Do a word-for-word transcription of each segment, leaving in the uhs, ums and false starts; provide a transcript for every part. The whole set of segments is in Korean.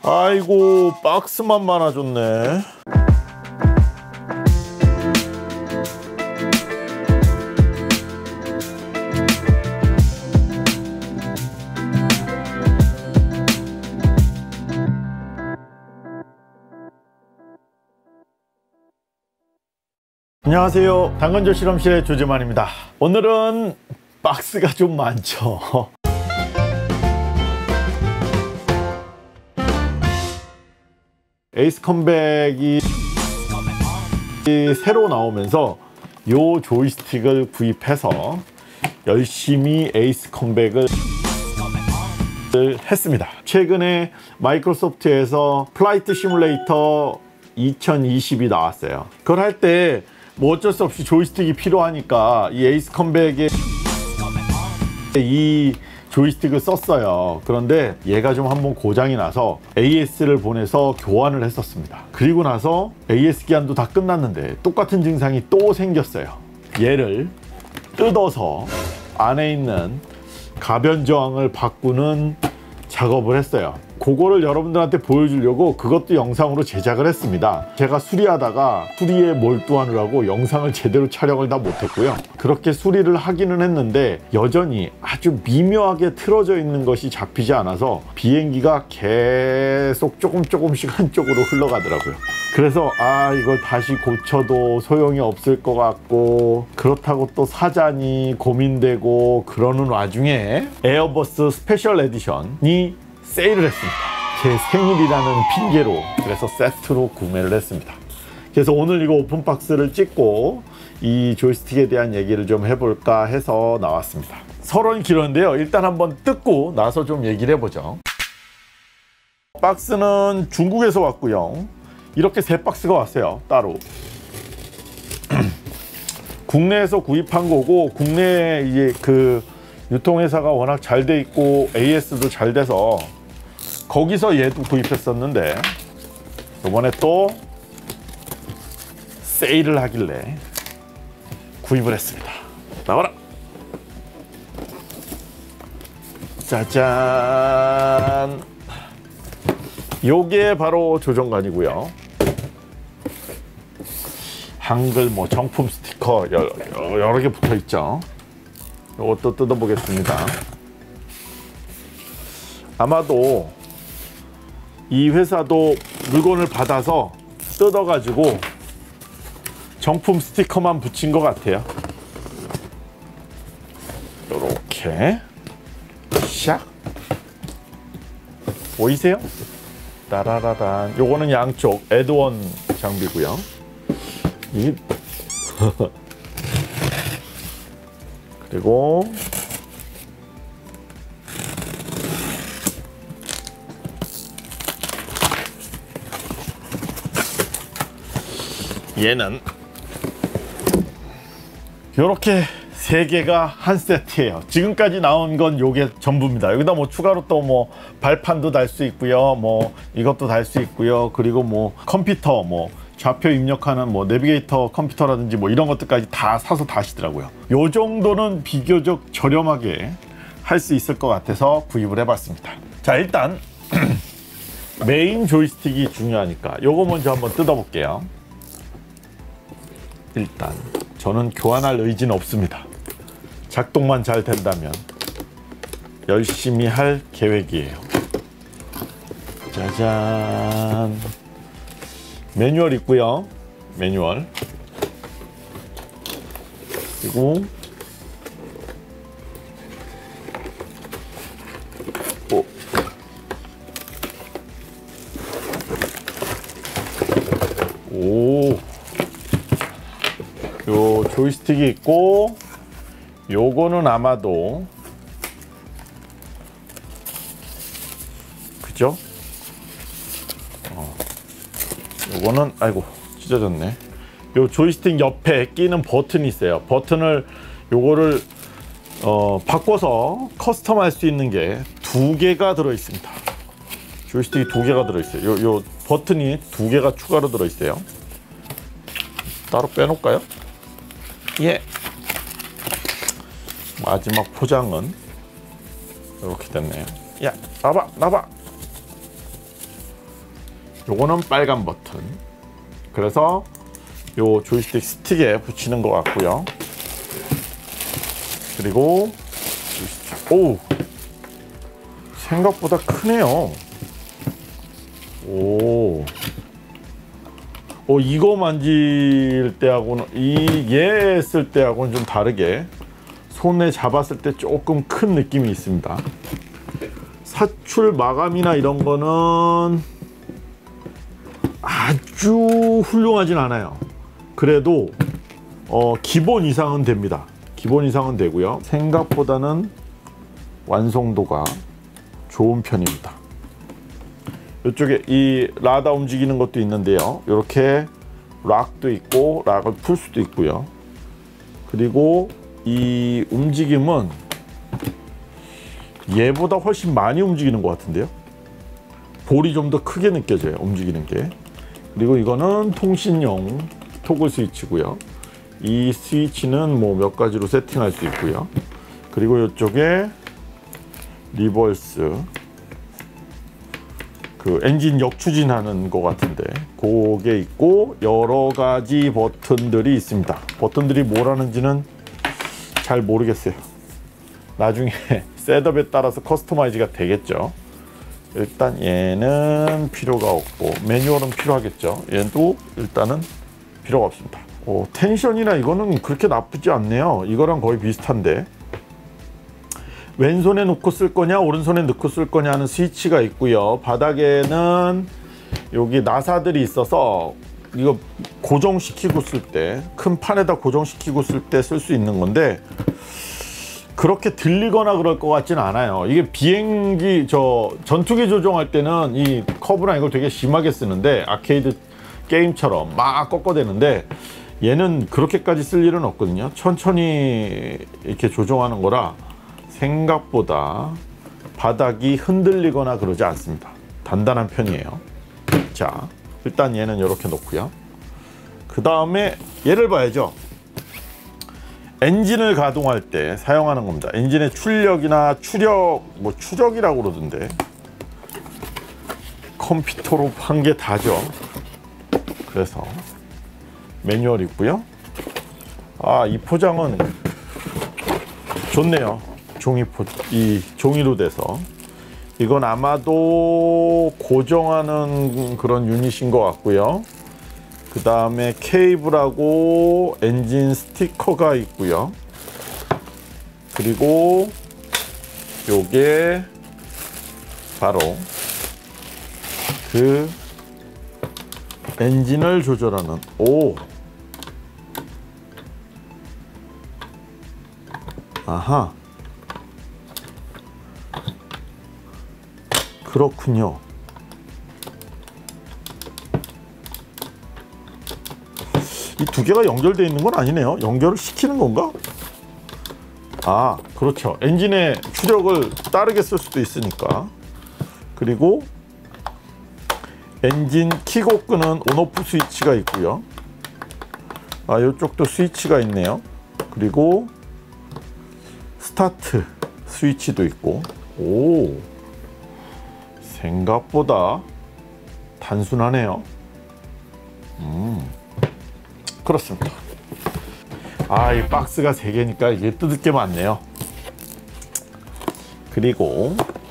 아이고, 박스만 많아졌네. 안녕하세요, 당근조 실험실의 조재만입니다. 오늘은 박스가 좀 많죠. 에이스 컴백이 새로 나오면서 요 조이스틱을 구입해서 열심히 에이스 컴백을 했습니다. 최근에 마이크로소프트에서 플라이트 시뮬레이터 이천이십이 나왔어요. 그걸 할 때 뭐 어쩔 수 없이 조이스틱이 필요하니까 이 에이스 컴백에 이 조이스틱을 썼어요. 그런데 얘가 좀 한번 고장이 나서 에이에스를 보내서 교환을 했었습니다. 그리고 나서 에이에스 기한도 다 끝났는데 똑같은 증상이 또 생겼어요. 얘를 뜯어서 안에 있는 가변 저항을 바꾸는 작업을 했어요. 그거를 여러분들한테 보여주려고 그것도 영상으로 제작을 했습니다. 제가 수리하다가 수리에 몰두하느라고 영상을 제대로 촬영을 다 못했고요. 그렇게 수리를 하기는 했는데 여전히 아주 미묘하게 틀어져 있는 것이 잡히지 않아서 비행기가 계속 조금 조금씩 한쪽으로 흘러가더라고요. 그래서 아, 이걸 다시 고쳐도 소용이 없을 것 같고, 그렇다고 또 사자니 고민되고 그러는 와중에 에어버스 스페셜 에디션이 세일을 했습니다. 제 생일이라는 핑계로. 그래서 세트로 구매를 했습니다. 그래서 오늘 이거 오픈박스를 찍고 이 조이스틱에 대한 얘기를 좀 해볼까 해서 나왔습니다. 서론이 길었는데요, 일단 한번 뜯고 나서 좀 얘기를 해보죠. 박스는 중국에서 왔고요. 이렇게 세 박스가 왔어요, 따로. 국내에서 구입한 거고, 국내 이제 그 유통회사가 워낙 잘 돼 있고 에이에스도 잘 돼서 거기서 얘도 구입했었는데, 이번에 또 세일을 하길래 구입을 했습니다. 나와라! 짜잔! 요게 바로 조정관이고요. 한글 뭐 정품 스티커 여러, 여러 개 붙어 있죠. 이것도 뜯어보겠습니다. 아마도 이 회사도 물건을 받아서 뜯어가지고 정품 스티커만 붙인 것 같아요. 요렇게 샥 보이세요? 따라라란. 요거는 양쪽 애드원 장비고요. 이 그리고 얘는 이렇게 세 개가 한 세트예요. 지금까지 나온 건 요게 전부입니다. 여기다 뭐 추가로 또 뭐 발판도 달 수 있고요, 뭐 이것도 달 수 있고요, 그리고 뭐 컴퓨터, 뭐 좌표 입력하는 뭐 내비게이터 컴퓨터라든지 뭐 이런 것들까지 다 사서 다시더라고요. 요 정도는 비교적 저렴하게 할 수 있을 것 같아서 구입을 해봤습니다. 자, 일단 메인 조이스틱이 중요하니까 요거 먼저 한번 뜯어볼게요. 일단 저는 교환할 의지는 없습니다. 작동만 잘 된다면 열심히 할 계획이에요. 짜잔! 매뉴얼 있고요. 매뉴얼. 그리고 오. 오. 요 조이스틱이 있고, 요거는 아마도 그죠? 어. 요거는 아이고 찢어졌네. 요 조이스틱 옆에 끼는 버튼이 있어요. 버튼을 요거를 어, 바꿔서 커스텀 할 수 있는 게 두 개가 들어 있습니다. 조이스틱이 두 개가 들어 있어요. 요, 요 버튼이 두 개가 추가로 들어 있어요. 따로 빼놓을까요? 예. 마지막 포장은 이렇게 됐네요. 야, 나봐, 나봐. 요거는 빨간 버튼. 그래서 요 조이스틱 스틱에 붙이는 것 같고요. 그리고 오, 생각보다 크네요. 오, 오 이거 만질 때하고는 이얘 쓸 때하고는 좀 다르게 손에 잡았을 때 조금 큰 느낌이 있습니다. 사출 마감이나 이런 거는 아주 훌륭하진 않아요. 그래도 어, 기본 이상은 됩니다. 기본 이상은 되고요. 생각보다는 완성도가 좋은 편입니다. 이쪽에 이 라다 움직이는 것도 있는데요. 이렇게 락도 있고 락을 풀 수도 있고요. 그리고 이 움직임은 얘보다 훨씬 많이 움직이는 것 같은데요. 볼이 좀 더 크게 느껴져요, 움직이는 게. 그리고 이거는 통신용 토글 스위치고요. 이 스위치는 뭐 몇 가지로 세팅할 수 있고요. 그리고 이쪽에 리버스 그 엔진 역추진하는 것 같은데 그게 있고 여러 가지 버튼들이 있습니다. 버튼들이 뭐라는지는 잘 모르겠어요. 나중에 셋업에 따라서 커스터마이즈가 되겠죠. 일단 얘는 필요가 없고 매뉴얼은 필요하겠죠. 얘도 일단은 필요가 없습니다. 오, 텐션이나 이거는 그렇게 나쁘지 않네요. 이거랑 거의 비슷한데 왼손에 놓고 쓸 거냐 오른손에 넣고 쓸 거냐 하는 스위치가 있고요. 바닥에는 여기 나사들이 있어서 이거 고정시키고 쓸 때 큰 판에다 고정시키고 쓸 때 쓸 수 있는 건데 그렇게 들리거나 그럴 것 같지는 않아요. 이게 비행기 저 전투기 조종할 때는 이 커브랑 이걸 되게 심하게 쓰는데 아케이드 게임처럼 막 꺾어대는데 얘는 그렇게까지 쓸 일은 없거든요. 천천히 이렇게 조종하는 거라 생각보다 바닥이 흔들리거나 그러지 않습니다. 단단한 편이에요. 자, 일단 얘는 이렇게 놓고요. 그 다음에 얘를 봐야죠. 엔진을 가동할 때 사용하는 겁니다. 엔진의 출력이나 추력, 뭐 추적이라고 그러던데 컴퓨터로 한 게 다죠. 그래서 매뉴얼이 있고요. 아, 이 포장은 좋네요. 종이 포, 이 종이로 돼서 이건 아마도 고정하는 그런 유닛인 것 같고요. 그 다음에 케이블하고 엔진 스티커가 있고요. 그리고 요게 바로 그 엔진을 조절하는 오 아하 그렇군요. 이 두 개가 연결되어 있는 건 아니네요. 연결을 시키는 건가? 아, 그렇죠. 엔진의 추력을 다르게 쓸 수도 있으니까. 그리고 엔진 켜고 끄는 온오프 스위치가 있고요. 아, 이쪽도 스위치가 있네요. 그리고 스타트 스위치도 있고. 오, 생각보다 단순하네요. 음, 그렇습니다. 아, 이 박스가 세 개니까 이게 뜯을 게 많네요. 그리고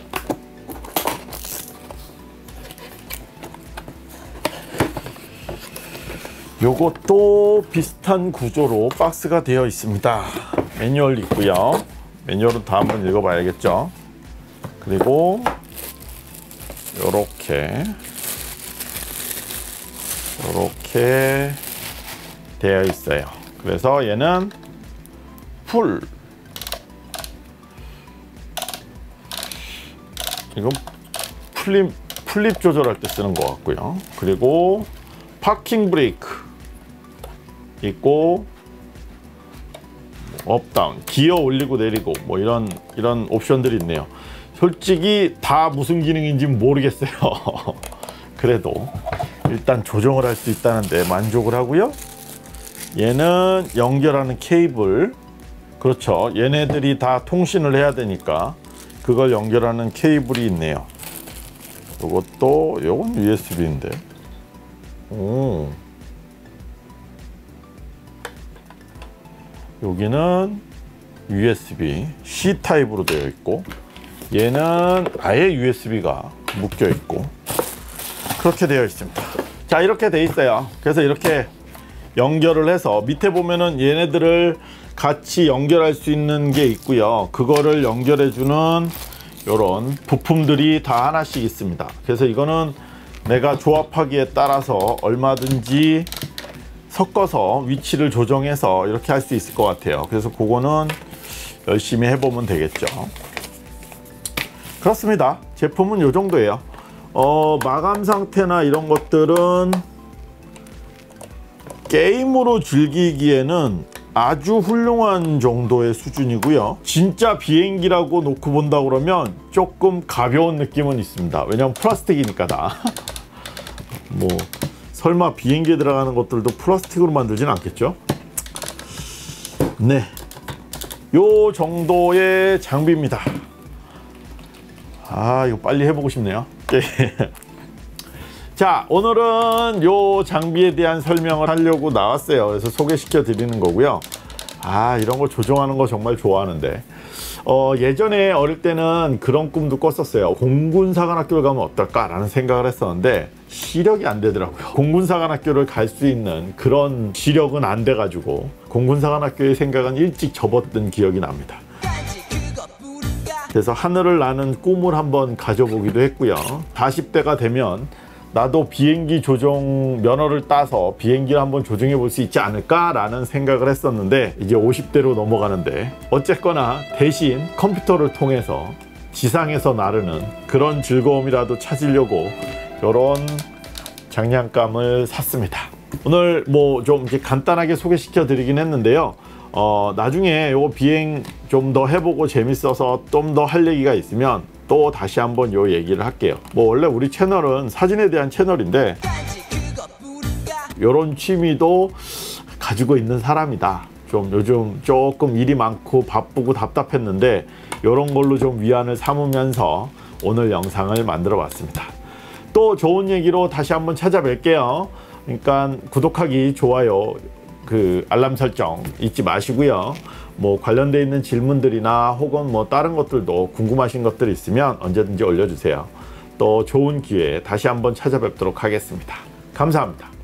요것도 비슷한 구조로 박스가 되어 있습니다. 매뉴얼 있고요. 매뉴얼은 다 한번 읽어봐야겠죠. 그리고 요렇게 요렇게 되어 있어요. 그래서 얘는 풀, 이건 플립, 플립 조절할 때 쓰는 것 같고요. 그리고 파킹 브레이크 있고 업, 다운, 기어 올리고 내리고 뭐 이런 이런 옵션들이 있네요. 솔직히 다 무슨 기능인지 모르겠어요. 그래도 일단 조정을 할 수 있다는데 만족을 하고요. 얘는 연결하는 케이블, 그렇죠. 얘네들이 다 통신을 해야 되니까 그걸 연결하는 케이블이 있네요. 이것도 이건 유에스비인데. 오. 여기는 유에스비 C 타입으로 되어 있고, 얘는 아예 유에스비가 묶여 있고, 그렇게 되어 있습니다. 자, 이렇게 돼 있어요. 그래서 이렇게 연결을 해서 밑에 보면은 얘네들을 같이 연결할 수 있는 게 있고요. 그거를 연결해 주는 이런 부품들이 다 하나씩 있습니다. 그래서 이거는 내가 조합하기에 따라서 얼마든지 섞어서 위치를 조정해서 이렇게 할 수 있을 것 같아요. 그래서 그거는 열심히 해보면 되겠죠. 그렇습니다. 제품은 이 정도예요. 어, 마감 상태나 이런 것들은 게임으로 즐기기에는 아주 훌륭한 정도의 수준이고요. 진짜 비행기라고 놓고 본다 그러면 조금 가벼운 느낌은 있습니다. 왜냐면 플라스틱이니까 다. 뭐 설마 비행기에 들어가는 것들도 플라스틱으로 만들진 않겠죠? 네, 요 정도의 장비입니다. 아, 이거 빨리 해보고 싶네요. 자, 오늘은 요 장비에 대한 설명을 하려고 나왔어요. 그래서 소개시켜 드리는 거고요. 아, 이런 거 조종하는 거 정말 좋아하는데, 어, 예전에 어릴 때는 그런 꿈도 꿨었어요. 공군사관학교를 가면 어떨까 라는 생각을 했었는데 시력이 안 되더라고요. 공군사관학교를 갈 수 있는 그런 시력은 안 돼 가지고 공군사관학교의 생각은 일찍 접었던 기억이 납니다. 그래서 하늘을 나는 꿈을 한번 가져보기도 했고요. 사십 대가 되면 나도 비행기 조종 면허를 따서 비행기를 한번 조종해 볼 수 있지 않을까 라는 생각을 했었는데, 이제 오십 대로 넘어가는데 어쨌거나 대신 컴퓨터를 통해서 지상에서 나르는 그런 즐거움이라도 찾으려고 이런 장난감을 샀습니다. 오늘 뭐 좀 이렇게 간단하게 소개시켜 드리긴 했는데요. 어, 나중에 요거 비행 좀 더 해보고 재밌어서 좀 더 할 얘기가 있으면 또 다시 한번 요 얘기를 할게요. 뭐 원래 우리 채널은 사진에 대한 채널인데 요런 취미도 가지고 있는 사람이다. 좀 요즘 조금 일이 많고 바쁘고 답답했는데 요런 걸로 좀 위안을 삼으면서 오늘 영상을 만들어 봤습니다. 또 좋은 얘기로 다시 한번 찾아뵐게요. 그러니까 구독하기, 좋아요, 그 알람 설정 잊지 마시고요. 뭐 관련되어 있는 질문들이나 혹은 뭐 다른 것들도 궁금하신 것들이 있으면 언제든지 올려주세요. 또 좋은 기회에 다시 한번 찾아뵙도록 하겠습니다. 감사합니다.